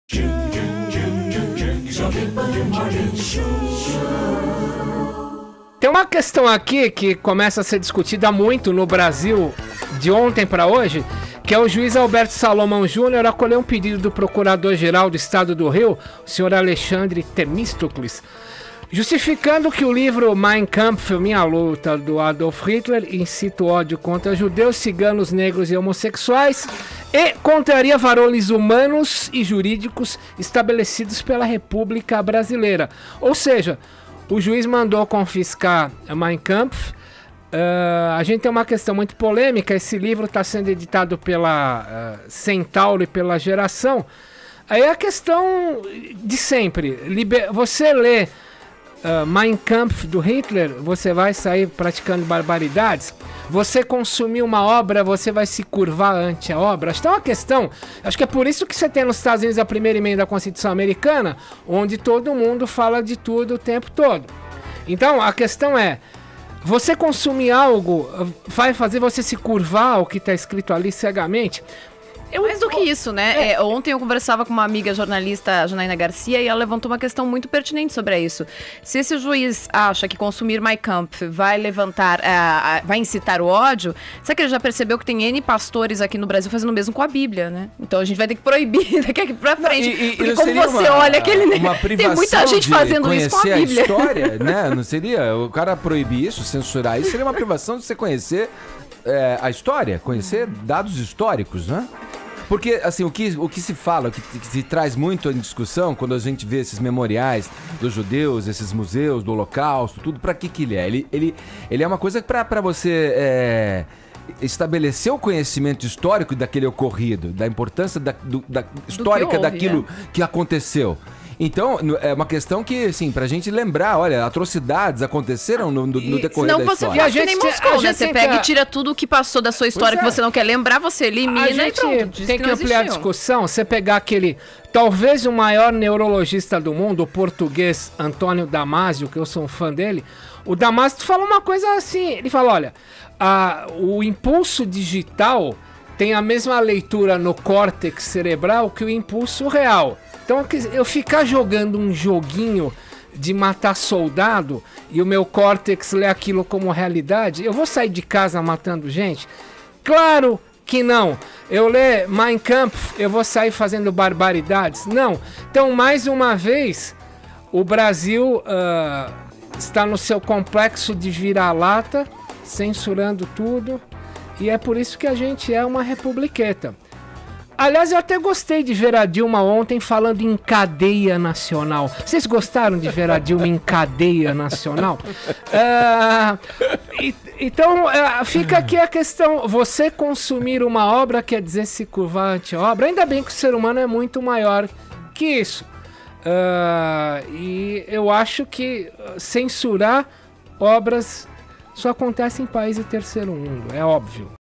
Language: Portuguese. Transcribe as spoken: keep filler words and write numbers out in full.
Tem uma questão aqui que começa a ser discutida muito no Brasil de ontem para hoje, que é o juiz Alberto Salomão Júnior acolheu um pedido do Procurador-Geral do Estado do Rio, o senhor Alexandre Temístocles, justificando que o livro Mein Kampf, Minha Luta, do Adolf Hitler, incita o ódio contra judeus, ciganos, negros e homossexuais e contraria valores humanos e jurídicos estabelecidos pela República Brasileira. Ou seja, o juiz mandou confiscar Mein Kampf. Uh, a gente tem uma questão muito polêmica. Esse livro está sendo editado pela uh, Centauro e pela Geração. Aí a questão de sempre, liber... você lê uh, Mein Kampf do Hitler, você vai sair praticando barbaridades? Você consumir uma obra, você vai se curvar ante a obra? Acho que é uma questão, acho que é por isso que você tem nos Estados Unidos a primeira emenda da Constituição Americana, onde todo mundo fala de tudo o tempo todo. Então a questão é, você consumir algo vai fazer você se curvar ao que está escrito ali cegamente? Eu, Mais do que isso, né? É. É, ontem eu conversava com uma amiga jornalista, Janaína Garcia, e ela levantou uma questão muito pertinente sobre isso. Se esse juiz acha que consumir Mein Kampf vai levantar, uh, vai incitar o ódio, será que ele já percebeu que tem N pastores aqui no Brasil fazendo o mesmo com a Bíblia, né? Então a gente vai ter que proibir daqui pra frente. Não, e, e, porque como você uma, olha aquele... Uma tem muita gente fazendo isso com a Bíblia. A história, né? Não seria? O cara proibir isso, censurar isso, seria uma privação de você conhecer é, a história, conhecer dados históricos, né? Porque, assim, o que, o que se fala, o que, que se traz muito em discussão, quando a gente vê esses memoriais dos judeus, esses museus do Holocausto, tudo, pra que que ele é? Ele, ele, ele é uma coisa pra, pra você é, estabelecer o conhecimento histórico daquele ocorrido, da importância da, do, da histórica que houve, daquilo é. que aconteceu. Então, é uma questão que, assim, pra gente lembrar, olha, atrocidades aconteceram no, no, no decorrer Senão da você história. faz que nem Moscou, né? Você pega e tira tudo o que passou da sua história é. que você não quer lembrar, você elimina a gente e pronto. Tem que ampliar a discussão, você pegar aquele, talvez o maior neurologista do mundo, o português Antônio Damasio, que eu sou um fã dele, o Damasio fala uma coisa assim, ele fala, olha, a, o impulso digital tem a mesma leitura no córtex cerebral que o impulso real. Então eu ficar jogando um joguinho de matar soldado e o meu córtex lê aquilo como realidade, eu vou sair de casa matando gente? Claro que não. Eu ler Mein Kampf, eu vou sair fazendo barbaridades? Não. Então, mais uma vez, o Brasil uh, está no seu complexo de vira-lata, censurando tudo, e é por isso que a gente é uma republiqueta. Aliás, eu até gostei de ver a Dilma ontem falando em cadeia nacional. Vocês gostaram de ver a Dilma em cadeia nacional? Uh, e, então, uh, fica aqui a questão. Você consumir uma obra quer dizer se curvar ante a obra? Ainda bem que o ser humano é muito maior que isso. Uh, e eu acho que censurar obras só acontece em países do terceiro mundo, é óbvio.